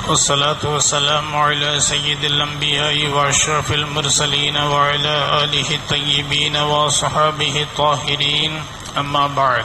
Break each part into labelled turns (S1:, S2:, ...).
S1: والصلاة والسلام على سيد الأنبياء وأشرف المرسلين وعلى آله الطيبين وصحابه الطاهرين أما بعد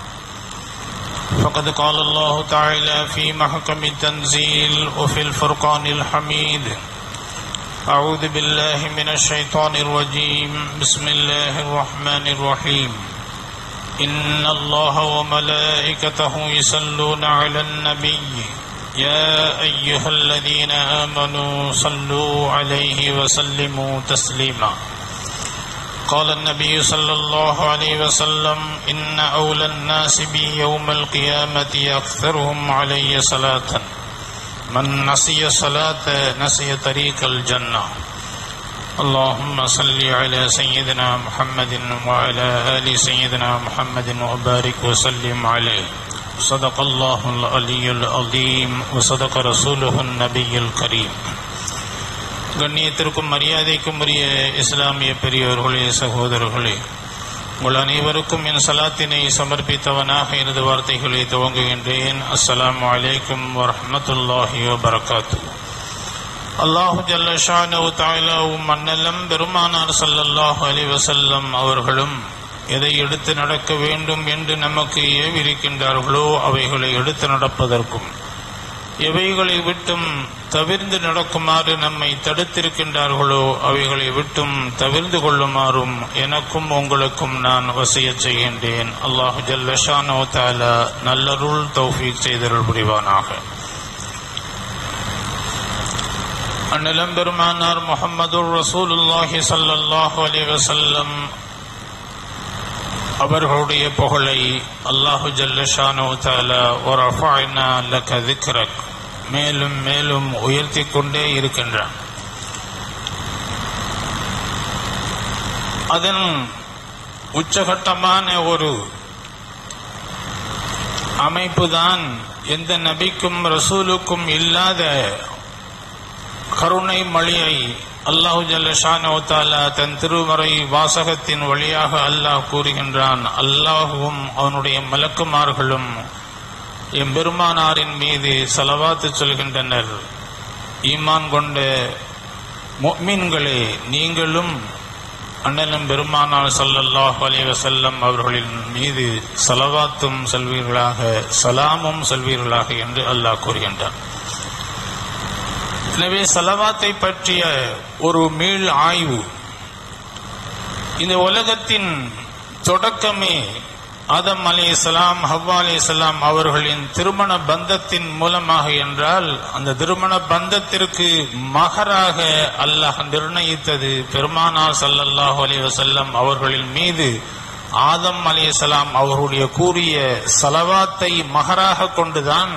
S1: فقد قال الله تعالى في محكم التنزيل وفي الفرقان الحميد أعوذ بالله من الشيطان الرجيم بسم الله الرحمن الرحيم إن الله وملائكته يصلون على النبي يا أيها الذين آمنوا صلوا عليه وسلموا تسليما قال النبي صلى الله عليه وسلم إن أولى الناس بي يوم القيامة أكثرهم علي صلاة من نسي صلاة نسي طريق الجنة اللهم صل على سيدنا محمد وعلى آل سيدنا محمد وبارك وسلم عليه صدق الله العلي العظيم وصدق رسوله النبي الكريم. கண்ணியத்திற்கும் மரியாதைக்கும் உரிய இஸ்லாமிய பெரியோர்களே, சகோதரர்களே, உங்கள் அனைவருக்கும் என் சலாத்தினை சமர்ப்பித்தவனாக எனது வார்த்தைகளை துவங்குகின்றேன். அஸ்ஸலாமு அலைக்கும் வரஹ்மத்துல்லாஹி வபரகாத்துஹு. அல்லாஹு ஜல்ல ஷானஹு தஆலாவும் அன்னலம் பெருமானார் ஸல்லல்லாஹு அலைஹி வஸல்லம் அவர்களும் எதை எடுத்து நடக்க வேண்டும் என்று நமக்கு ஏவிருக்கின்றார்களோ அவைகளை எடுத்து நடப்பதற்கும், எவைகளை விட்டும் தவிர்ந்து நடக்குமாறு நம்மை தடுத்திருக்கின்றார்களோ அவைகளை விட்டும் தவிர்ந்து கொள்ளுமாறும் எனக்கும் உங்களுக்கும் நான் வசியத் செய்கின்றேன். அல்லாஹு ஜல்ல ஷானஹு தஆலா நல்லருள் தௌஃபீக் செய்தருள் புரிவானாக. அன்னலம் பெருமானார் முஹம்மதுர் ரசூலுல்லாஹி ஸல்லல்லாஹு அலைஹி வஸல்லம் அவர்களுடைய புகழை அல்லாஹு ஜல்ல ஷானஹு தஆலா வரஃபஅனா லக ذிக்ரக் மேலும் மேலும் உயர்த்தி கொண்டே இருக்கின்றான். அதன் உச்சகட்டமான ஒரு அமைப்புதான் எந்த நபிக்கும் ரசூலுக்கும் இல்லாத கருணை மொழியை அல்லாஹு ஜல்ல ஷானஹு தஆலா தன் திருமறை வாசகத்தின் வழியாக அல்லாஹ் கூறுகின்றான். அல்லாஹுவும் அவனுடைய மலக்குமார்களும் எம்பெருமானாரின் மீது ஸலவாத்து சொல்கின்றனர். ஈமான் கொண்ட முஃமின்களே, நீங்களும் அண்ணலும் பெருமானார் ஸல்லல்லாஹு அலைஹி வஸல்லம் அவர்களின் மீது ஸலவாத்தும் சொல்வீர்களாக, சலாமும் சொல்வீர்களாக என்று அல்லாஹ் கூறுகின்றான். எனவே ஸலவாத்தை பற்றிய ஒரு மீள் ஆய்வு. இந்த உலகத்தின் தொடக்கமே ஆதம் அலைஹிஸ்ஸலாம் ஹவ்வா அலைஹிஸ்ஸலாம் அவர்களின் திருமண பந்தத்தின் மூலமாக என்றால், அந்த திருமண பந்தத்திற்கு மகராக அல்லாஹ் நிர்ணயித்தது பெருமானார் ஸல்லல்லாஹு அலைஹி வஸல்லம் அவர்களின் மீது ஆதம் அலைஹிஸ்ஸலாம் அவர்களுடைய கூறிய ஸலவாத்தை மகராக கொண்டுதான்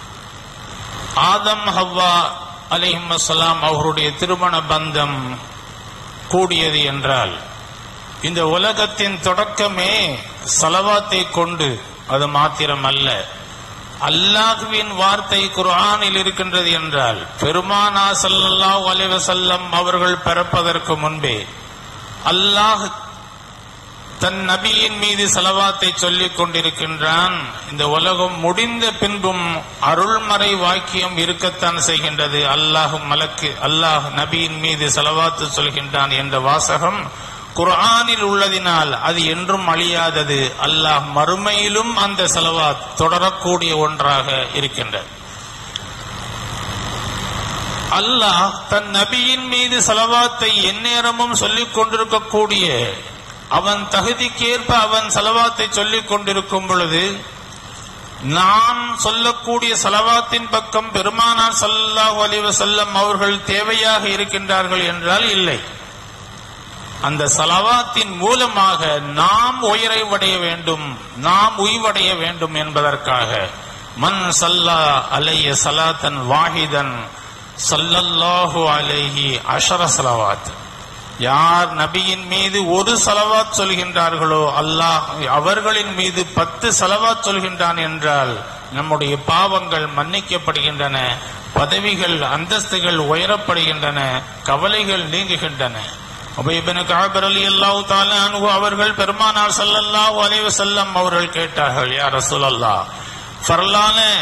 S1: ஆதம் ஹவ்வா அலைஹிஸ்ஸலாம் அவருடைய திருமண பந்தம் கூடியது என்றால், இந்த உலகத்தின் தொடக்கமே ஸலவாத்தை கொண்டு அது மாத்திரமல்ல, அல்லாஹ்வின் வார்த்தை குர்ஆனில் இருக்கின்றது என்றால், பெருமானார் ஸல்லல்லாஹு அலைஹி வஸல்லம் அவர்கள் பிறப்பதற்கு முன்பே அல்லாஹ் தன் நபியின் மீது ஸலவாத்தை சொல்லிக் கொண்டிருக்கின்றான். இந்த உலகம் முடிந்த பின்பும் அருள்மறை வாக்கியம் இருக்கத்தான் செய்கின்றது. அல்லாஹ் நபியின் மீது ஸலவாத்து சொல்கின்றான் என்ற வாசகம் குர்ஆனில் உள்ளதினால் அது என்றும் அழியாதது. அல்லாஹ் மறுமையிலும் அந்த ஸலவாத் தொடரக்கூடிய ஒன்றாக இருக்கின்றது. அல்லாஹ் தன் நபியின் மீது ஸலவாத்தை எந்நேரமும் சொல்லிக் கொண்டிருக்கக்கூடிய, அவன் தகுதிக்கேற்ப அவன் ஸலவாத்தை சொல்லிக் கொண்டிருக்கும் பொழுது, நான் சொல்லக்கூடிய ஸலவாத்தின் பக்கம் பெருமானார் ஸல்லல்லாஹு அலைஹி வஸல்லம் அவர்கள் தேவையாக இருக்கின்றார்கள் என்றால் இல்லை. அந்த ஸலவாத்தின் மூலமாக நாம் உயர்வடைய வேண்டும், நாம் உய்வடைய வேண்டும் என்பதற்காக மன் ஸல்லா அலைஹி ஸலாத்தன் வாஹிதன் ஸல்லல்லாஹு அலைஹி அஷர ஸலவாத், யார் நபியின் மீது ஒரு ஸலவாத் சொல்கின்றார்களோ அல்லாஹ் அவர்களின் மீது 10 ஸலவாத் சொல்கின்றான் என்றால் நம்முடைய பாவங்கள் மன்னிக்கப்படுகின்றன, பதவிகள் அந்தஸ்துகள் உயரப்படுகின்றன, கவலைகள் நீங்குகின்றன. உபை இப்னு கஅப் ரலியல்லாஹு தஆலா அன்ஹு அவர்கள் பெருமானார் ஸல்லல்லாஹு அலைஹி வஸல்லம் அவர்கள் கேட்டார்கள், யா ரசூலல்லாஹ், ஃபர்லான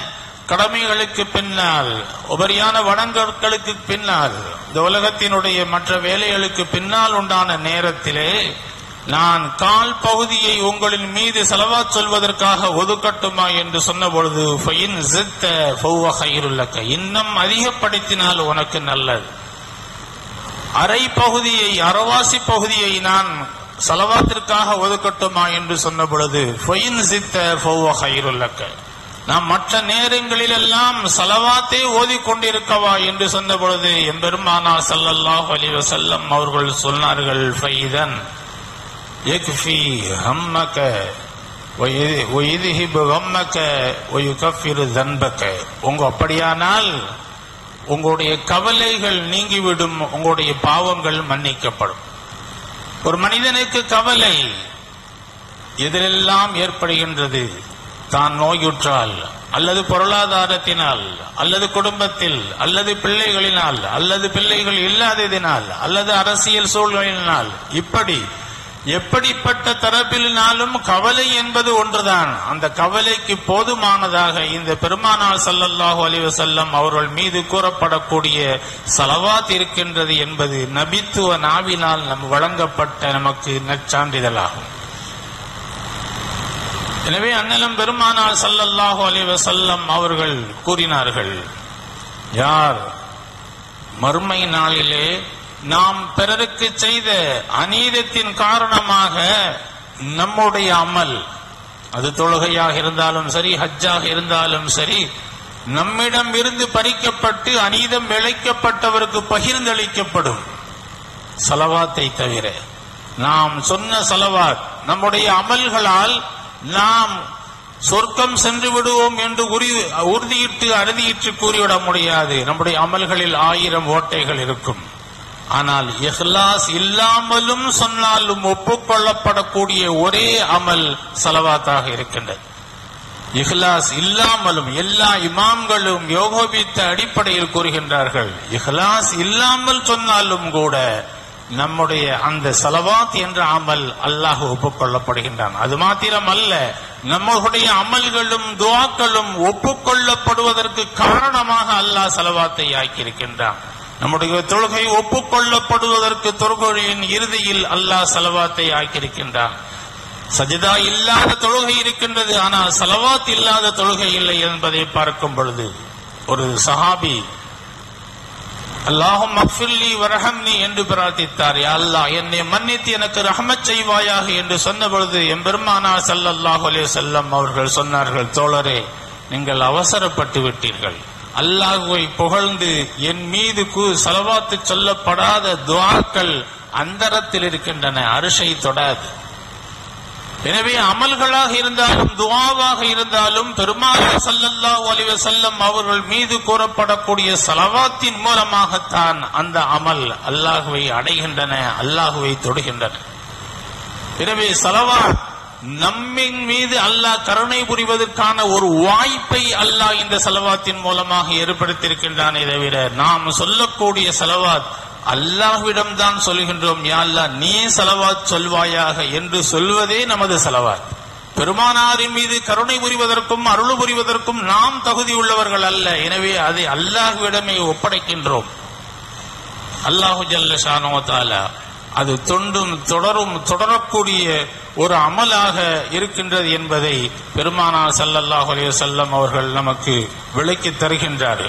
S1: கடமைகளுக்கு பின்னால், உபரியான வணங்கல்களுக்கு பின்னால், இந்த உலகத்தினுடைய மற்ற வேலைகளுக்கு பின்னால் உண்டான நேரத்திலே நான் கால் பகுதியை உங்களின் மீது ஸலவாத் சொல்வதற்காக ஒதுக்கட்டுமா என்று சொன்ன பொழுது ஃபைன் ஸித்த ஃபஹுவ கைருல் லக, இன்னும் அதிகப்படுத்தினால் உனக்கு நல்லது. அரை பகுதியை, அரைவாசி பகுதியை நான் ஸலவாத்திற்காக ஒதுக்கட்டுமா என்று சொன்ன பொழுது ஃபைன் ஸித்த ஃபஹுவ கைருல் லக, நாம் மற்ற நேரங்களில் எல்லாம் ஸலவாத்தே ஓதிக்கொண்டிருக்கவா என்று சொன்ன பொழுது எம்பெருமானார் ஸல்லல்லாஹு அலைஹி வஸல்லம் அவர்கள் சொன்னார்கள், ஃபைதன் யக்ஃபி ஹம்மக வயுத்ஹிபு கம்மக வயுகஃபிரு தன்பக, அப்படியானால் உங்களுடைய கவலைகள் நீங்கிவிடும், உங்களுடைய பாவங்கள் மன்னிக்கப்படும். ஒரு மனிதனுக்கு கவலை எதிலெல்லாம் ஏற்படுகின்றது? தான் நோயுற்றால், அல்லது பொருளாதாரத்தினால், அல்லது குடும்பத்தில், அல்லது பிள்ளைகளினால், அல்லது பிள்ளைகள் இல்லாததினால், அல்லது அரசியல் சூழ்நிலையினால், இப்படி எப்படிப்பட்ட தரப்பினாலும் கவலை என்பது ஒன்றுதான். அந்த கவலைக்கு போதுமானதாக இந்த பெருமானார் ஸல்லல்லாஹு அலைஹி வஸல்லம் அவர்கள் மீது கூறப்படக்கூடிய ஸலவாத் இருக்கின்றது என்பது நபித்துவ நாவினால் வழங்கப்பட்ட நமக்கு நற்சான்றிதழாகும். எனவே அண்ணலும் பெருமானார் ஸல்லல்லாஹு அலைஹி வஸல்லம் அவர்கள் கூறினார்கள், யார் மறுமை நாளிலே நாம் பிறருக்கு செய்த அநீதத்தின் காரணமாக நம்முடைய அமல், அது தொழுகையாக இருந்தாலும் சரி, ஹஜ்ஜாக இருந்தாலும் சரி, நம்மிடம் இருந்து பறிக்கப்பட்டு அநீதம் இழைக்கப்பட்டவருக்கு பகிர்ந்தளிக்கப்படும். ஸலவாத்தை தவிர நாம் சொன்ன ஸலவாத், நம்முடைய அமல்களால் நாம் சொர்க்கம் சென்று விடுவோம் என்று உறுதியிட்டு அறுதியிட்டு கூறிவிட முடியாது. நம்முடைய அமல்களில் 1000 ஓட்டைகள் இருக்கும். ஆனால் இஹ்லாஸ் இல்லாமலும் சொன்னாலும் ஒப்புக்கொள்ளப்படக்கூடிய ஒரே அமல் ஸலவாத்தாக இருக்கின்றது. இஹ்லாஸ் இல்லாமலும் எல்லா இமாம்களும் யோகோபித்த அடிப்படையில் கூறுகின்றார்கள், இஹ்லாஸ் இல்லாமல் சொன்னாலும் கூட நம்முடைய அந்த ஸலவாத் என்ற அமல் அல்லாஹ் ஒப்புக்கொள்ளப்படுகின்றான். அது மாத்திரம் அல்ல, நம்முடைய அமல்களும் துஆக்களும் ஒப்புக்கொள்ளப்படுவதற்கு காரணமாக அல்லாஹ் ஸலவாத்தை ஆக்கியிருக்கின்றான். நம்முடைய தொழுகை ஒப்புக்கொள்ளப்படுவதற்கு தொழுகையின் இறுதியில் அல்லாஹ் ஸலவாத்தை ஆக்கியிருக்கின்றான். சஜிதா இல்லாத தொழுகை இருக்கின்றது, ஆனால் ஸலவாத் இல்லாத தொழுகை இல்லை என்பதை பார்க்கும் பொழுது ஒரு சஹாபி அல்லாஹும்ம அக்ஃபிர்லி வர்ஹம்னி என்று பிரார்த்தித்தார். யா அல்லாஹ், என்னை மன்னித்து எனக்கு ரஹ்மத் செய்வாயாக என்று சொன்ன பொழுது எம்பெருமானார் ஸல்லல்லாஹு அலைஹி வஸல்லம் அவர்கள் சொன்னார்கள், தோழரே, நீங்கள் அவசரப்பட்டு விட்டீர்கள். அல்லாஹ்வை புகழ்ந்து என் மீது ஸலவாத்து சொல்லப்படாத துஆக்கள் அந்தரத்தில் இருக்கின்றன, அர்ஷை தொடாது. எனவே அமல்களாக இருந்தாலும் துஆவாக இருந்தாலும் பெருமானார் ஸல்லல்லாஹு அலைஹி வஸல்லம் அவர்கள் மீது கூறப்படக்கூடிய ஸலவாத்தின் மூலமாகத்தான் அந்த அமல் அல்லாஹ்வை அடைகின்றன, அல்லாஹ்வை தொடுகின்றன. எனவே ஸலவாத் நம்மின் மீது அல்லாஹ் கருணை புரிவதற்கான ஒரு வாய்ப்பை அல்லாஹ் இந்த ஸலவாத்தின் மூலமாக ஏற்படுத்தியிருக்கின்றானே தவிர நாம் சொல்லக்கூடிய ஸலவாத் அல்லாஹ்விடம் தான் சொல்கின்றோம். யா அல்லாஹ், நீ ஸலவாத் சொல்வாயாக என்று சொல்வதே நமது ஸலவாத். பெருமானாரின் மீது கருணை புரிவதற்கும் அருள் புரிவதற்கும் நாம் தகுதி உள்ளவர்கள் அல்ல. எனவே அதை அல்லாஹ்விடமே ஒப்படைக்கின்றோம். அல்லாஹு ஜல்ல ஷானஹு வ தஆலா அது தொடரக்கூடிய ஒரு அமலாக இருக்கின்றது என்பதை பெருமானார் ஸல்லல்லாஹு அலைஹி வஸல்லம் அவர்கள் நமக்கு விளக்கி தருகின்றார்கள்.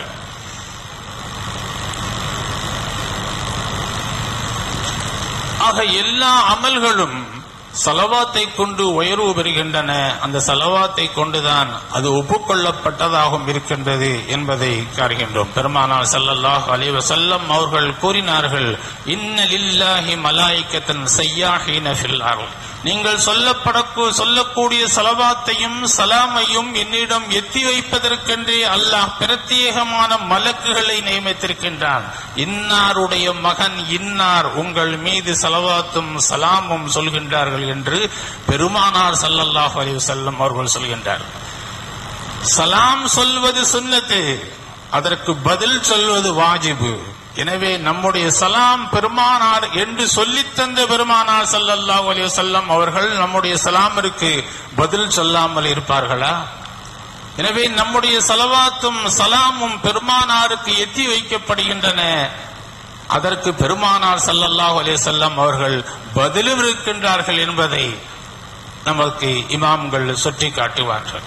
S1: ஆக எல்லா அமல்களும் ஸலவாத்தை கொண்டு உயர்வு பெறுகின்றன. அந்த ஸலவாத்தை கொண்டுதான் அது ஒப்புக்கொள்ளப்பட்டதாகவும் இருக்கின்றது என்பதை காண்கின்றோம். பெருமானார் ஸல்லல்லாஹு அலைஹி வஸல்லம் அவர்கள் கூறினார்கள், இன்ன லில்லாஹி மலாயிகத்தன் ஸய்யாஹீன ஃபில் அர்த், நீங்கள் சொல்லக்கூடிய ஸலவாத்தையும் சலாமையும் என்னிடம் எத்தி வைப்பதற்கென்றே அல்லாஹ் பிரத்யேகமான மலக்குகளை நியமித்திருக்கின்றான். இன்னாருடைய மகன் இன்னார் உங்கள் மீது ஸலவாத்தும் சலாமும் சொல்கின்றார்கள் என்று பெருமானார் ஸல்லல்லாஹு அலைஹி வஸல்லம் அவர்கள் சொல்கின்றார்கள். சலாம் சொல்வது சுன்னத்து, அதற்கு பதில் சொல்வது வாஜிபு. எனவே நம்முடைய சலாம் பெருமானார் என்று சொல்லித்தந்த பெருமானார் ஸல்லல்லாஹு அலைஹி வஸல்லம் அவர்கள் நம்முடைய சலாமிற்கு பதில் சொல்லாமல் இருப்பார்களா? எனவே நம்முடைய ஸலவாத்தும் சலாமும் பெருமானாருக்கு எத்தி வைக்கப்படுகின்றன. அதற்கு பெருமானார் ஸல்லல்லாஹு அலைஹி வஸல்லம் அவர்கள் பதிலும் இருக்கின்றார்கள் என்பதை நமக்கு இமாம்கள் சுட்டி காட்டுவார்கள்.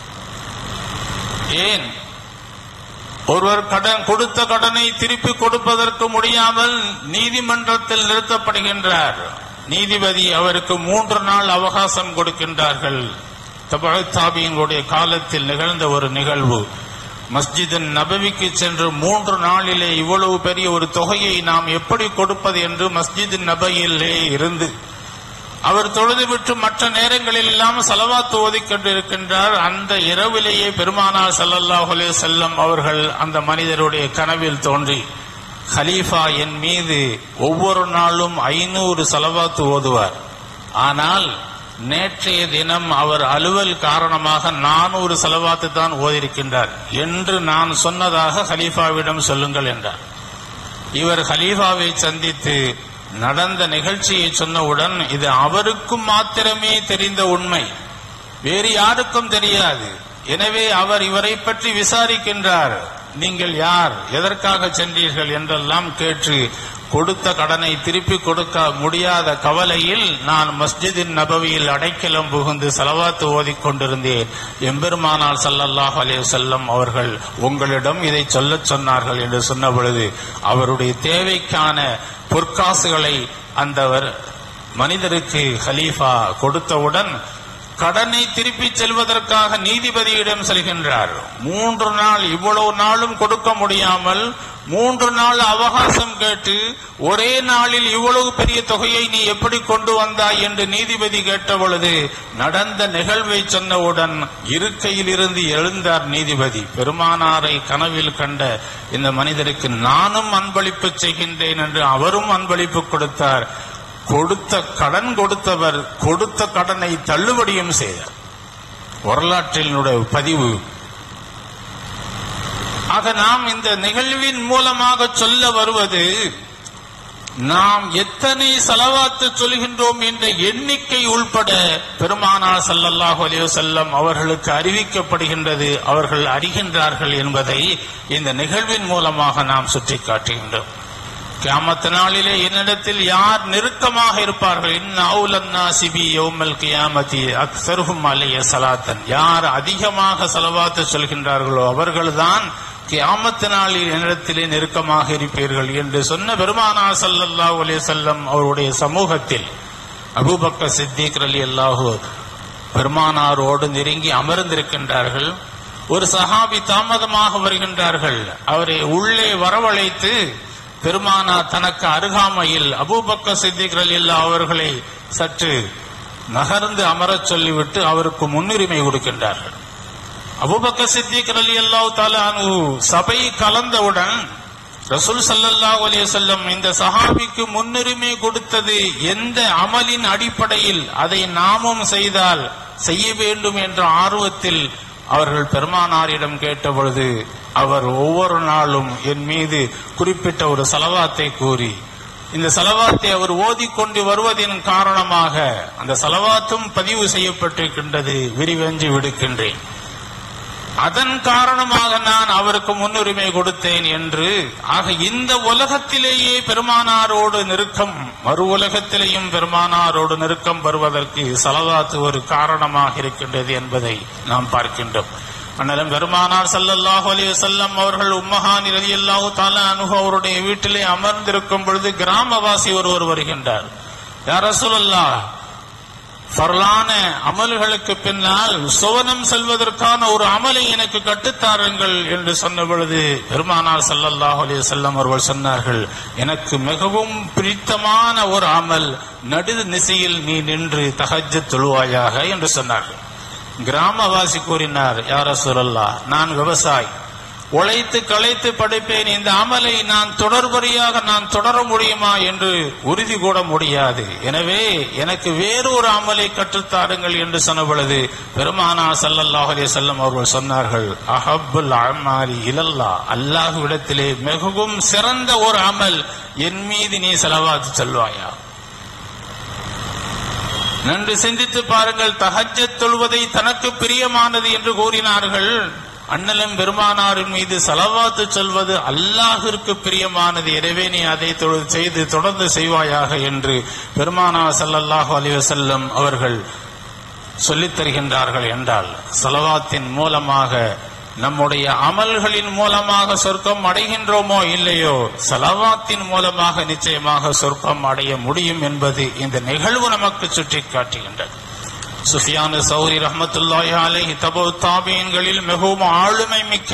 S1: ஏன் ஒருவர் கொடுத்த கடனை திருப்பி கொடுப்பதற்கு முடியாமல் நீதிமன்றத்தில் நிறுத்தப்படுகின்றார். நீதிபதி அவருக்கு 3 நாள் அவகாசம் கொடுக்கின்றார்கள். தாபியினுடைய காலத்தில் நிகழ்ந்த ஒரு நிகழ்வு. மஸ்ஜித் நபவிக்கு சென்று 3 நாளிலே இவ்வளவு பெரிய ஒரு தொகையை நாம் எப்படி கொடுப்பது என்று மஸ்ஜித் நபவியிலே இருந்து அவர் தொழுதுவிட்டு மற்ற நேரங்களில் எல்லாம் ஸலவாத் ஓதிக்கொண்டிருக்கின்றார். அந்த இரவிலேயே பெருமானார் ஸல்லல்லாஹு அலைஹி வஸல்லம் அவர்கள் அந்த மனிதருடைய கனவில் தோன்றி, கலீஃபா என் மீது ஒவ்வொரு நாளும் 500 ஸலவாத் ஓதுவார், ஆனால் நேற்றைய தினம் அவர் அலுவல் காரணமாக 400 ஸலவாத்து தான் ஓதியிருக்கின்றார் என்று நான் சொன்னதாக கலீஃபாவிடம் சொல்லுங்கள் என்றார். இவர் கலீஃபாவை சந்தித்து நடந்த நிகழ்ச்சியை சொன்னவுடன், இது அவருக்கும் மாத்திரமே தெரிந்த உண்மை, வேறு யாருக்கும் தெரியாது. எனவே அவர் இவரை பற்றி விசாரிக்கின்றார். நீங்கள் யார், எதற்காக சென்றீர்கள் என்றெல்லாம் கேட்டு கொடுத்த கடனை திருப்பி கொடுக்க முடியாத கவலையில் நான் மஸ்ஜித் நபவியில் அடைக்கலம் புகுந்து ஸலவாத் ஓதிக்கொண்டிருந்தேன். எம்பெருமானார் ஸல்லல்லாஹு அலைஹி வஸல்லம் அவர்கள் உங்களிடம் இதை சொல்லச் சொன்னார்கள் என்று சொன்ன பொழுது, அவருடைய தேவைக்கான பொற்காசுகளை அந்த மனிதருக்கு கலீஃபா கொடுத்தவுடன் கடனை திருப்பி செல்வதற்காக நீதிபதியிடம் செல்கின்றார். 3 நாள், இவ்வளவு நாளும் கொடுக்க முடியாமல் 3 நாள் அவகாசம் கேட்டு ஒரே நாளில் இவ்வளவு பெரிய தொகையை நீ எப்படி கொண்டு வந்தாய் என்று நீதிபதி கேட்ட பொழுது நடந்த நிகழ்வை சொன்னவுடன் இருக்கையில் இருந்து எழுந்தார் நீதிபதி. பெருமானாரை கனவில் கண்ட இந்த மனிதருக்கு நானும் அன்பளிப்பு செய்கின்றேன் என்று அவரும் அன்பளிப்பு கொடுத்தார். கொடுத்தவர் கொடுத்த கடனை தள்ளுபடியும் செய்தார். வரலாற்றினுடைய பதிவு. ஆக நாம் இந்த நிகழ்வின் மூலமாக சொல்ல வருவது, நாம் எத்தனை ஸலவாத்து சொல்கின்றோம் என்ற எண்ணிக்கை உள்பட பெருமானார் ஸல்லல்லாஹு அலைஹி வஸல்லம் அவர்களுக்கு அறிவிக்கப்படுகின்றது, அவர்கள் அறிகின்றார்கள் என்பதை இந்த நிகழ்வின் மூலமாக நாம் சுட்டி காட்டுகின்றோம். கியாமத் நாளிலே என்னிடத்தில் யார் நெருக்கமாக இருப்பார்கள், இன்ன அவுலன் நாஸி பி யௌமல் கியாமத்தி அக்ஸருஹும் அலைய ஸலாத்தன், யார் அதிகமாக ஸலவாத் சொல்கின்றார்களோ அவர்கள்தான் கியாமத் நாளில் என்னிடத்திலே நெருக்கமாக இருப்பீர்கள் என்று சொன்ன பெருமானார் ஸல்லல்லாஹு அலைஹி வஸல்லம் அவருடைய சமூகத்தில் அபூபக்கர் சித்திக் ரலியல்லாஹு பெருமானாரோடு நெருங்கி அமர்ந்திருக்கின்றார்கள். ஒரு சஹாபி தாமதமாக வருகின்றார்கள். அவரை உள்ளே வரவழைத்து பெருமானார் தனக்கு அருகாமையில் அபூபக்கர் சித்திக் ரலியல்லாஹு அவர்களை சற்று நகர்ந்து அமரச் சொல்லிவிட்டு அவருக்கு முன்னுரிமை கொடுக்கின்றார்கள். அபூபக்கர் சித்திக் ரலியல்லாஹு தஆலா அன்ஹு சபை கலந்தவுடன் ரசூல் ஸல்லல்லாஹு அலைஹி வஸல்லம் இந்த சஹாபிக்கு முன்னுரிமை கொடுத்தது எந்த அமலின் அடிப்படையில், அதை நாமும் செய்தால் செய்ய வேண்டும் என்ற ஆர்வத்தில் அவர்கள் பெருமானாரிடம் கேட்ட பொழுது, அவர் ஒவ்வொரு நாளும் என் மீது குறிப்பிட்ட ஒரு ஸலவாத்தை கூறி இந்த ஸலவாத்தை அவர் ஓதிக்கொண்டு வருவதன் காரணமாக அந்த ஸலவாத்தும் பதிவு செய்யப்பட்டிருக்கின்றது, விரிவெஞ்சு விடுக்கின்றேன், அதன் காரணமாக நான் அவருக்கு முன்னுரிமை கொடுத்தேன் என்று. ஆக இந்த உலகத்திலேயே பெருமானாரோடு நெருக்கம், மறு உலகத்திலேயும் பெருமானாரோடு நெருக்கம் வருவதற்கு ஸலவாத் ஒரு காரணமாக இருக்கின்றது என்பதை நாம் பார்க்கின்றோம். அண்ணலும் பெருமானார் ஸல்லல்லாஹு அலைஹி வஸல்லம் அவர்கள் உம்மஹானி ரலியல்லாஹு தஆலா அன்ஹு அவருடைய வீட்டிலே அமர்ந்திருக்கும் பொழுது கிராமவாசி ஒருவர் வருகின்றார். யா ரசூலல்லாஹ், ஃபர்லான அமல்களுக்கு பின்னால் சுவனம் செல்வதற்கான ஒரு அமலை எனக்கு கட்டுத்தாருங்கள் என்று சொன்ன பொழுது பெருமானார் ஸல்லல்லாஹு அலைஹி வஸல்லம் அவர்கள் சொன்னார்கள், எனக்கு மிகவும் பிடித்தமான ஒரு அமல், நடு நிசையில் நீ நின்று தஹஜ்ஜத் தொழுவாயாக என்று சொன்னார்கள். கிராமவாசி கூறினார், யா ரசூலல்லாஹ், நான் விவசாயி, உழைத்து களைத்து படைப்பேன், இந்த அமலை நான் தொடர்படியாக நான் தொடர முடியுமா என்று உறுதி கூட முடியாது, எனவே எனக்கு வேறொரு அமலை கற்றுத்தாருங்கள் என்று சொன்ன பொழுது பெருமானார் ஸல்லல்லாஹு அலைஹி வஸல்லம் அவர்கள் சொன்னார்கள், அஹப்புல் அமாலி இலல்லாஹ், அல்லாஹ்விடத்திலே மிகவும் சிறந்த ஒரு அமல், என் மீது நீ ஸலவாத் சொல்வாயா. நன்று சிந்தித்து பாருங்கள். தஹஜ்ஜத் தொழுவதை தனக்கு பிரியமானது என்று கூறினார்கள். அண்ணலும் பெருமானாரின் மீது ஸலவாத்து சொல்வது அல்லாஹ்விற்கு பிரியமானது. எனவே நீ அதை செய்து தொடர்ந்து செய்வாயாக என்று பெருமானார் ஸல்லல்லாஹு அலைஹி வஸல்லம் அவர்கள் சொல்லித் தருகின்றார்கள். என்றால் ஸலவாத்தின் மூலமாக நம்முடைய அமல்களின் மூலமாக சொர்க்கம் அடைகின்றோமோ இல்லையோ, ஸலவாத்தின் மூலமாக நிச்சயமாக சொர்க்கம் அடைய முடியும் என்பது இந்த நிகழ்வு நமக்கு சுட்டி காட்டுகின்றது. சுஃபியான் ஸௌரி ரஹ்மத்துல்லாஹி அலைஹி தபு தாபீன்களில் மிகவும் ஆளுமை மிக்க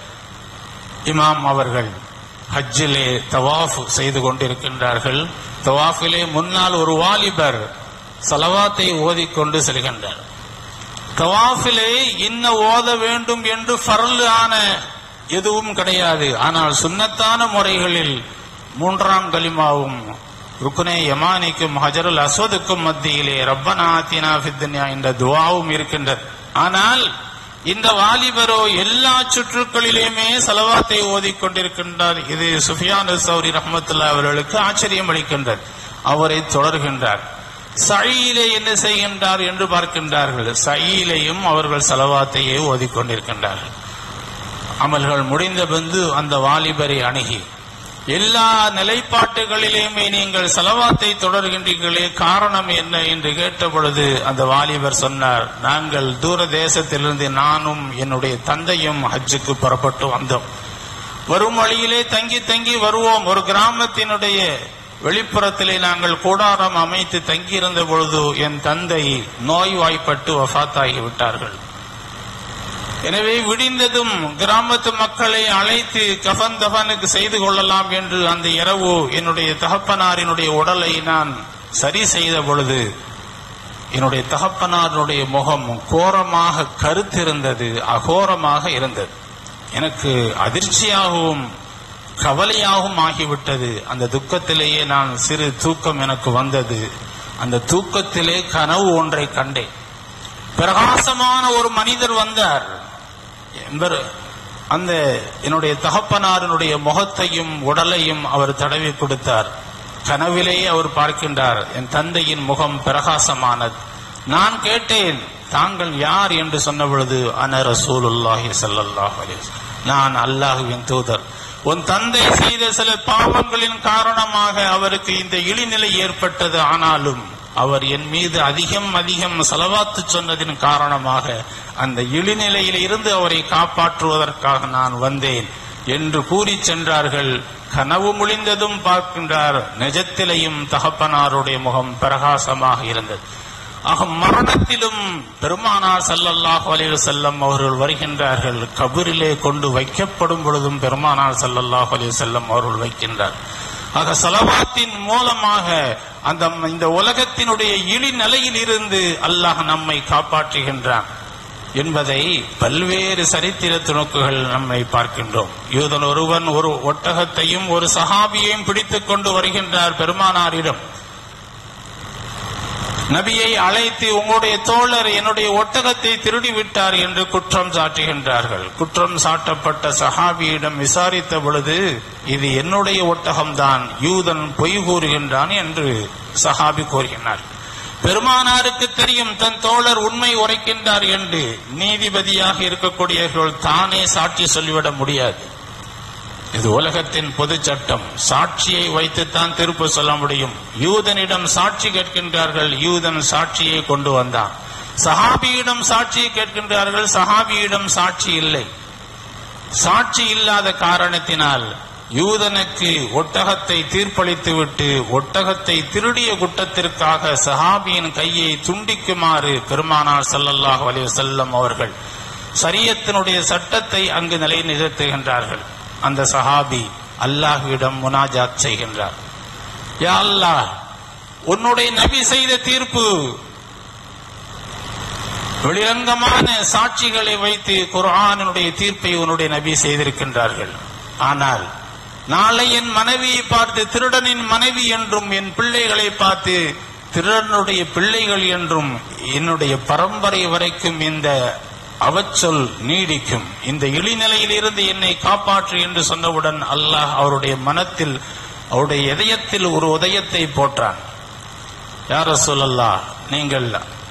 S1: இமாம் அவர்கள் ஹஜ்ஜிலே தவாஃப் செய்து கொண்டிருக்கின்றார்கள். தவாஃபிலே முன்னால் ஒரு வாலிபர் ஸலவாத்தை ஓதிக்கொண்டு செல்கின்றார். தவாஃபிலே இன்ன ஓத வேண்டும் என்று ஃபர்ல் ஆன எதுவும் கிடையாது. ஆனால் சுன்னத்தான முறைகளில் 3ஆம் கலிமாவும் ருக்குனே யமானிக்கும் ஹஜருல் அஸ்வதுக்கும் மத்தியிலே ரப்பனா ஆத்தினா ஃபித் துன்யா என்ற துஆவும் இருக்கின்றது. ஆனால் இந்த வாலிபரோ எல்லா சுற்றுக்களிலுமே ஸலவாத்தை ஓதிக்கொண்டிருக்கின்றார். இது சுஃபியான் ஸௌரி ரஹ்மத்துல்லாஹி அவர்களுக்கு ஆச்சரியம் அளிக்கின்றது. அவரை தொடர்கின்றார். சஈலே என்ன செய்கின்றார் என்று பார்க்கின்றார்கள். சஈலையும் அவர்கள் ஸலவாத்தையே ஓதிக்கொண்டிருக்கின்றார்கள். அமல்கள் முடிந்த பின்பு அந்த வாலிபரை அணுகி, எல்லா நிலைப்பாட்டுகளிலுமே நீங்கள் ஸலவாத்தை தொடர்கின்றீர்களே, காரணம் என்ன என்று கேட்ட பொழுது அந்த வாலிபர் சொன்னார், நாங்கள் தூர தேசத்திலிருந்து நானும் என்னுடைய தந்தையும் ஹஜ்ஜுக்கு புறப்பட்டு வந்தோம். வரும் வழியிலே தங்கி தங்கி வருவோம். ஒரு கிராமத்தினுடைய வெளிப்புறத்திலே நாங்கள் கூடாரம் அமைத்து தங்கியிருந்த பொழுது என் தந்தை நோய்வாய்ப்பட்டு வஃபாத்தாகி விட்டார்கள். எனவே விடிந்ததும் கிராமத்து மக்களை அழைத்து கஃன் தஃனுக்கு செய்து கொள்ளலாம் என்று அந்த இரவு என்னுடைய தகப்பனாரினுடைய உடலை நான் சரி செய்த பொழுது என்னுடைய தகப்பனாருடைய முகம் கோரமாக கருத்திருந்தது, அகோரமாக இருந்தது. எனக்கு அதிர்ச்சியாகவும் கவலையாகவும் ஆகிவிட்டது. அந்த துக்கத்திலேயே நான் சிறு தூக்கம் எனக்கு வந்தது. அந்த தூக்கத்திலே கனவு ஒன்றை கண்டேன். பிரகாசமான ஒரு மனிதர் வந்தார். அந்த என்னுடைய தகப்பனாரினுடைய முகத்தையும் உடலையும் அவர் தடவி கொடுத்தார். கனவிலேயே அவர் பார்க்கின்றார், என் தந்தையின் முகம் பிரகாசமானது. நான் கேட்டேன், தாங்கள் யார் என்று சொன்ன பொழுது, அன ரசூலுல்லாஹி ஸல்லல்லாஹு அலைஹி வஸல்லம், நான் அல்லாஹ்வின் தூதர். உன் தந்தை செய்த சில பாவங்களின் காரணமாக அவருக்கு இந்த இழிநிலை ஏற்பட்டது. ஆனாலும் அவர் என் மீது அதிகம் ஸலவாத்து சொன்னதின் காரணமாக அந்த இழிநிலையில் இருந்து அவரை காப்பாற்றுவதற்காக நான் வந்தேன் என்று கூறி சென்றார்கள். கனவு முடிந்ததும் பார்க்கின்றார், நிஜத்திலேயும் தகப்பனாருடைய முகம் பிரகாசமாக இருந்தது. ஆக மரணத்திலும் பெருமானார் ஸல்லல்லாஹு அலைஹி வஸல்லம் அவர்கள் வருகின்றார்கள். கபரிலே கொண்டு வைக்கப்படும் பொழுதும் பெருமானார் ஸல்லல்லாஹு அலைஹி வஸல்லம் அவர்கள் வைக்கின்றார். ஆக ஸலவாத்தின் மூலமாக இந்த உலகத்தினுடைய இழி நிலையில் இருந்து அல்லாஹ் நம்மை காப்பாற்றுகின்றான் என்பதை பல்வேறு சரித்திர துணுக்குகள் நம்மை பார்க்கின்றோம். யூதன் ஒருவன் ஒரு ஒட்டகத்தையும் ஒரு சஹாபியையும் பிடித்துக் கொண்டு வருகின்றார் பெருமானாரிடம். நபியை அழைத்து, உங்களுடைய தோழர் என்னுடைய ஒட்டகத்தை திருடி விட்டார் என்று குற்றம் சாட்டுகின்றார்கள். குற்றம் சாட்டப்பட்ட சஹாபியிடம் விசாரித்த பொழுது, இது என்னுடைய ஒட்டகம்தான், யூதன் பொய் கூறுகின்றான் என்று சஹாபி கூறுகின்றார். பெருமானாருக்கு தெரியும் தன் தோழர் உண்மை உரைக்கின்றார் என்று. நீதிபதியாக இருக்கக்கூடியவர்கள் தானே சாட்சி சொல்லிவிட முடியாது. இது உலகத்தின் பொது சட்டம். சாட்சியை வைத்துத்தான் தீர்ப்பு சொல்ல முடியும். யூதனிடம் சாட்சி கேட்கின்றார்கள், யூதன் சாட்சியை கொண்டு வந்தான். சஹாபியிடம் சாட்சியை கேட்கின்றார்கள், சஹாபியிடம் சாட்சி இல்லை. சாட்சி இல்லாத காரணத்தினால் யூதனுக்கு ஒட்டகத்தை தீர்ப்பளித்துவிட்டு ஒட்டகத்தை திருடிய குற்றத்திற்காக சஹாபியின் கையை துண்டிக்குமாறு பெருமானார் ஸல்லல்லாஹு அலைஹி வஸல்லம் அவர்கள் ஷரியத்தினுடைய சட்டத்தை அங்கு நிலைநிறுத்துகின்றார்கள். அந்த சஹாபி அல்லாஹ்விடம் முனாஜாத் செய்கின்றார். யா அல்லாஹ், உன்னுடைய நபி செய்த தீர்ப்பு வெளிரங்கமான சாட்சிகளை வைத்து குர்ஆனினுடைய தீர்ப்பை உன்னுடைய நபி செய்திருக்கின்றார்கள். ஆனால் நாளை என் மனைவியை பார்த்து திருடனின் மனைவி என்றும், என் பிள்ளைகளை பார்த்து திருடனுடைய பிள்ளைகள் என்றும், என்னுடைய பரம்பரை வரைக்கும் இந்த அவச்சொல் நீடிக்கும். இந்த இழிநிலையில் இருந்து என்னை காப்பாற்று என்று சொன்னவுடன் அல்லாஹ் அவருடைய மனத்தில், அவருடைய இதயத்தில் ஒரு உதயத்தை போட்டான். யா ரசூலல்லாஹ், நீங்கள்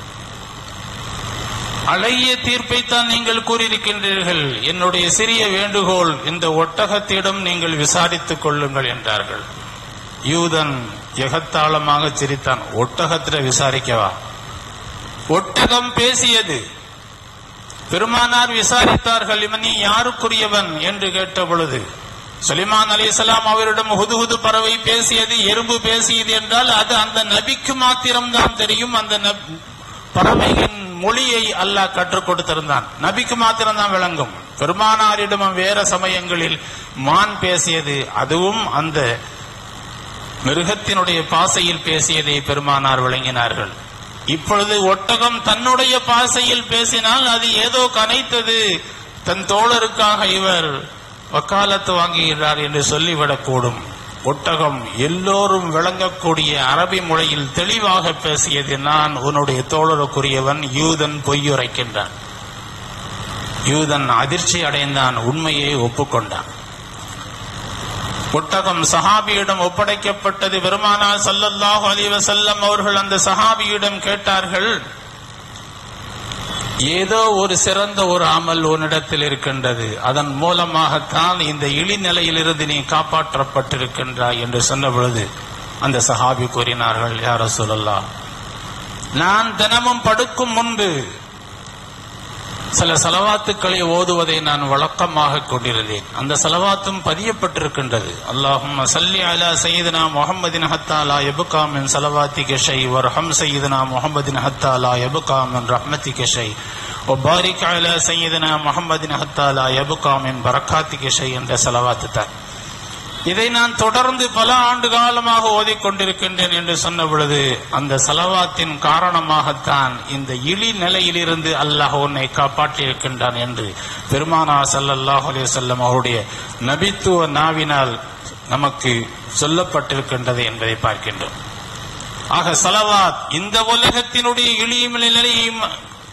S1: அழகிய தீர்ப்பைத்தான் நீங்கள் கூறியிருக்கின்றீர்கள். என்னுடைய சிறிய வேண்டுகோள், இந்த ஒட்டகத்திடம் நீங்கள் விசாரித்துக் கொள்ளுங்கள் என்றார்கள். யூதன் எகத்தாளமாக சிரித்தான். ஒட்டகத்திட விசாரிக்கவா? ஒட்டகம் பேசியது. பெருமானார் விசாரித்தார்கள், இவன் நீ யாருக்குரியவன் என்று கேட்ட பொழுது சுலைமான் அலைஹிஸ்ஸலாம் அவரிடம் ஹுதுஹுது பறவை பேசியது, எறும்பு பேசியது என்றால் அது அந்த நபிக்கு மாத்திரம்தான் தெரியும். அந்த பறவையின் மொழியை அல்லாஹ் கற்றுக் கொடுத்திருந்தான், நபிக்கு மாத்திரம்தான் விளங்கும். பெருமானாரிடமும் வேற சமயங்களில் மான் பேசியது, அதுவும் அந்த மிருகத்தினுடைய பாசையில் பேசியதை பெருமானார் விளங்கினார்கள். இப்பொழுது ஒட்டகம் தன்னுடைய பாசையில் பேசினால் அது ஏதோ கனைத்தது, தன் தோழருக்காக இவர் வக்காலத்து வாங்குகிறார் என்று சொல்லிவிடக்கூடும். ஒட்டகம் எல்லோரும் விளங்கக்கூடிய அரபி மொழியில் தெளிவாக பேசியது, நான் உன்னுடைய தோழருக்குரியவன், யூதன் பொய்யுரைக்கின்றான். யூதன் அதிர்ச்சி அடைந்தான், உண்மையை ஒப்புக்கொண்டான். ஒட்டகம் சஹாபியிடம் ஒப்படைக்கப்பட்டது. பெருமானார் ஸல்லல்லாஹு அலைஹி வஸல்லம் அவர்கள் அந்த சஹாபியிடம் கேட்டார்கள், ஏதோ ஒரு சிறந்த ஒரு அமல் உன்னிடத்தில் இருக்கின்றது, அதன் மூலமாகத்தான் இந்த இழிநிலையிலிருந்து நீ காப்பாற்றப்பட்டிருக்கின்றாய் என்று சொன்ன பொழுது அந்த சஹாபி கூறினார்கள், யா ரசூலல்லாஹ், நான் தினமும் படுக்கும் முன்பு சில ஸலவாத்துக்களை ஓதுவதை நான் வழக்கமாக கொண்டிருந்தேன். அந்த ஸலவாத்தும் பதியப்பட்டிருக்கின்றது. அல்லாஹும்ம ஸல்லி அலா சய்யிதினா முஹம்மதின் ஹத்தா லா யப்கா மின் ஸலவாத்திக ஷை வர்ஹம் சய்யிதினா முஹம்மதின் ஹத்தா லா யப்கா மின் ரஹ்மத்திக ஷை வபாரிக் அலா சய்யிதினா முஹம்மதின் ஹத்தா லா யப்கா மின் பரக்காத்திக ஷை என்ற ஸலவாத்து தான். இதை நான் தொடர்ந்து பல ஆண்டு காலமாக ஓதிக்கொண்டிருக்கின்றேன் என்று சொன்ன பொழுது அந்த ஸலவாத்தின் காரணமாகத்தான் இந்த இழி நிலையிலிருந்து அல்லாஹ் உன்னை காப்பாற்றியிருக்கின்றான் என்று பெருமானார் ஸல்லல்லாஹு அலைஹி வஸல்லம் அவருடைய நபித்துவ நாவினால் நமக்கு சொல்லப்பட்டிருக்கின்றது என்பதை பார்க்கின்றோம். ஆக ஸலவாத் இந்த உலகத்தினுடைய இழிய நிலையையும்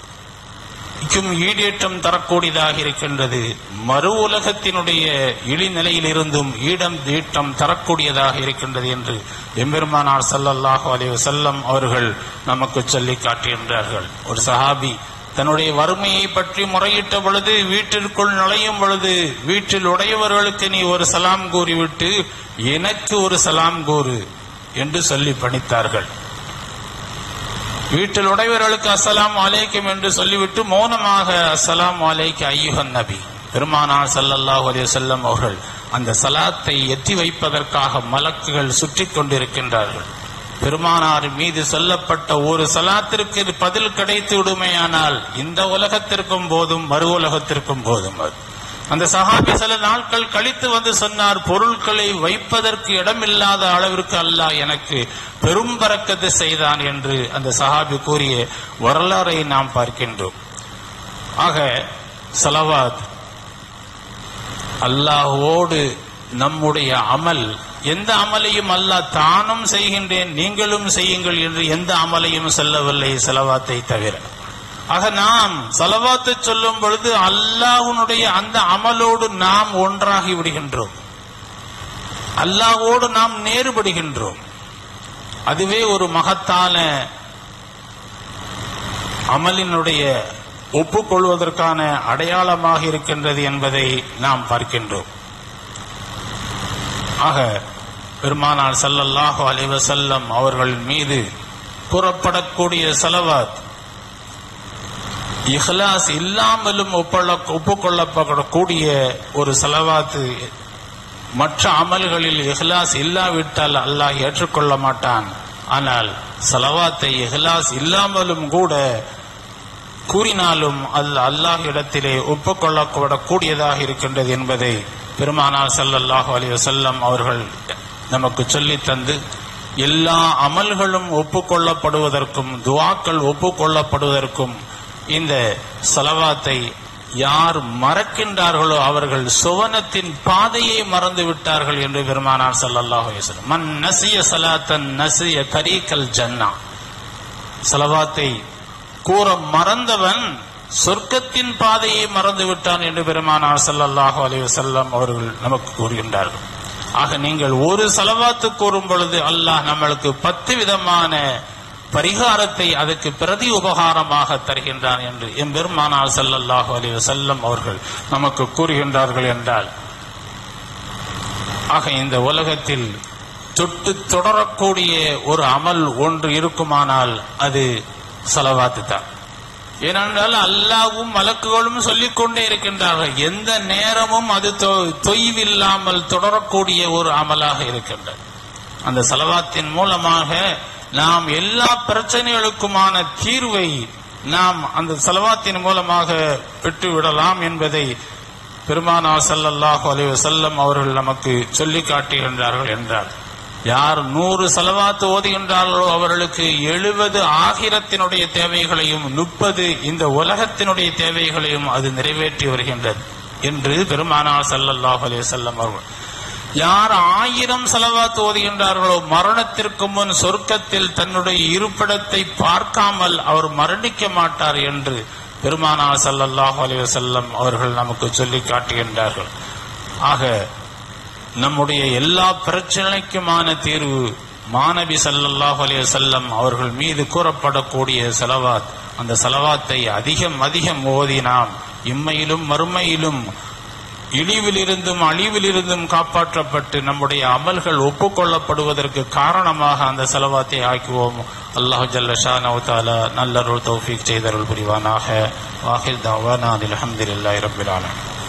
S1: ஈடேற்றம் தரக்கூடியதாக இருக்கின்றது, மறு உலகத்தினுடைய இழிநிலையிலிருந்தும் ஈட்டம் தரக்கூடியதாக இருக்கின்றது என்று எம்பெருமானார் ஸல்லல்லாஹு அலைஹி வஸல்லம் அவர்கள் நமக்கு சொல்லி காட்டுகின்றார்கள். ஒரு சஹாபி தன்னுடைய வறுமையை பற்றி முறையிட்ட பொழுது, வீட்டிற்குள் நுழையும் பொழுது வீட்டில் உடையவர்களுக்கு நீ ஒரு சலாம் கூறிவிட்டு எனக்கு ஒரு சலாம் கூறு என்று சொல்லி பணித்தார்கள். வீட்டில் உடையவர்களுக்கு அஸ்ஸலாமு அலைக்கும் என்று சொல்லிவிட்டு மௌனமாக அஸ்ஸலாமு அலைக்க ஐயுஹன் நபி. பெருமானார் ஸல்லல்லாஹு அலைஹி வஸல்லம் அவர்கள் அந்த சலாத்தை எத்தி வைப்பதற்காக மலக்குகள் சுற்றி கொண்டிருக்கின்றார்கள். பெருமானார் மீது சொல்லப்பட்ட ஒரு சலாத்திற்கு பதில் கிடைத்து விடுமையானால் இந்த உலகத்திற்கும் போதும் மறு உலகத்திற்கும் போதும். அந்த சஹாபி சில நாட்கள் கழித்து வந்து சொன்னார், பொருட்களை வைப்பதற்கு இடமில்லாத அளவிற்கு அல்லாஹ் எனக்கு பெரும் பரக்கத்து செய்தான் என்று அந்த சஹாபி கூறிய வரலாறை நாம் பார்க்கின்றோம். ஆக ஸலவாத் அல்லாஹ்வோடு நம்முடைய அமல், எந்த அமலையும் அல்லாஹ் தானும் செய்கின்றேன் நீங்களும் செய்யுங்கள் என்று எந்த அமலையும் சொல்லவில்லை ஸலவாத்தை தவிர. ஆக நாம் ஸலவாத்து சொல்லும் பொழுது அல்லாஹ்வுடைய அந்த அமலோடு நாம் ஒன்றாகி விடுகின்றோம், அல்லாஹ்வோடு நாம் நேர்படுகின்றோம். அதுவே ஒரு மகத்தான அமலினுடைய ஒப்புக்கொள்வதற்கான அடையாளமாக இருக்கின்றது என்பதை நாம் பார்க்கின்றோம். ஆக பெருமானார் ஸல்லல்லாஹு அலைஹி வஸல்லம் அவர்கள் மீது கூறப்படக்கூடிய ஸலவாத் இஹ்லாஸ் இல்லாமலும் ஒப்புக்கொள்ளப்படக்கூடிய ஒரு ஸலவாத்து. மற்ற அமல்களில் இஹ்லாஸ் இல்லாவிட்டால் அல்லாஹ் ஏற்றுக்கொள்ள மாட்டான். ஆனால் ஸலவாத்தை இஹ்லாஸ் இல்லாமலும் கூட கூறினாலும் அல்லாஹ் இடத்திலே ஒப்புக்கொள்ளப்படக்கூடியதாக இருக்கின்றது என்பதை பெருமானார் ஸல்லல்லாஹு அலைஹி வஸல்லம் அவர்கள் நமக்கு சொல்லி தந்து, எல்லா அமல்களும் ஒப்புக்கொள்ளப்படுவதற்கும் துஆக்கள் ஒப்புக்கொள்ளப்படுவதற்கும் இந்த ஸலவாத்தை யார் மறக்கின்றார்களோ அவர்கள் சுவனத்தின் பாதையை மறந்து விட்டார்கள் என்று பெருமானார் ஸல்லல்லாஹு அலைஹி வஸல்லம். மன் நஸிய ஸலாத்தன் நஸிய தரீகல் ஜன்னா. ஸலவாத்தை கூற மறந்தவன் சொர்க்கத்தின் பாதையை மறந்து விட்டான் என்று பெருமானார் ஸல்லல்லாஹு அலைஹி வஸல்லம் அவர்கள் நமக்கு கூறுகின்றார்கள். ஆக நீங்கள் ஒரு ஸலவாத்து கூறும் பொழுது அல்லாஹ் நம்மளுக்கு 10 விதமான பரிகாரத்தை அதுக்கு பிரதி உபகாரமாக தருகின்றான் என்று எம்பெருமானார் ஸல்லல்லாஹு அலைஹி வஸல்லம் அவர்கள் நமக்கு கூறுகின்றார்கள் என்றால், ஆக இந்த உலகத்தில் தொட்டு தொடரக்கூடிய ஒரு அமல் ஒன்று இருக்குமானால் அது ஸலவாத்து தான். ஏனென்றால் அல்லாஹ்வும் மலக்குகளும் சொல்லிக்கொண்டே இருக்கின்றார்கள், எந்த நேரமும் அது தொய்வில்லாமல் தொடரக்கூடிய ஒரு அமலாக இருக்கின்றது. அந்த ஸலவாத்தின் மூலமாக நாம் எல்லா பிரச்சனைகளுக்குமான தீர்வை நாம் அந்த ஸலவாத்தின் மூலமாக பெற்றுவிடலாம் என்பதை பெருமானார் ஸல்லல்லாஹு அலைஹி வஸல்லம் அவர்கள் நமக்கு சொல்லி காட்டுகின்றார்கள் என்றார். யார் 100 ஸலவாத் ஓதுகின்றார்களோ அவர்களுக்கு 70 ஆகிரத்தினுடைய தேவைகளையும் 30 இந்த உலகத்தினுடைய தேவைகளையும் அது நிறைவேற்றி வருகின்றது என்று பெருமானார் ஸல்லல்லாஹு அலைஹி வஸல்லம் அவர்கள். யார் 1000 ஸலவாத் ஓதுகின்றார்களோ மரணத்திற்கு முன் சொர்க்கத்தில் தன்னுடைய இருப்பிடத்தை பார்க்காமல் அவர் மரணிக்க மாட்டார் என்று பெருமானார் ஸல்லல்லாஹு அலைஹி வஸல்லம் அவர்கள் நமக்கு சொல்லி காட்டுகின்றார்கள். ஆக நம்முடைய எல்லா பிரச்சனைக்குமான தீர்வு மாநபி ஸல்லல்லாஹு அலைஹி வஸல்லம் அவர்கள் மீது கூறப்படக்கூடிய ஸலவாத். அந்த ஸலவாத்தை அதிகம் ஓதி நாம் இம்மையிலும் மறுமையிலும் இழிவிலிருந்தும் அழிவிலிருந்தும் காப்பாற்றப்பட்டு நம்முடைய அமல்கள் ஒப்புக்கொள்ளப்படுவதற்கு காரணமாக அந்த ஸலவாத்தை ஆக்குவோம். அல்லாஹ் ஜல்ல ஷானஹு தஆலா நல்லருள் தௌஃபீக் செய்தருள் புரிவானாக. வாஹிர் தஅவானா அல்ஹம்துலில்லாஹி ரப்பில் ஆலமீன்.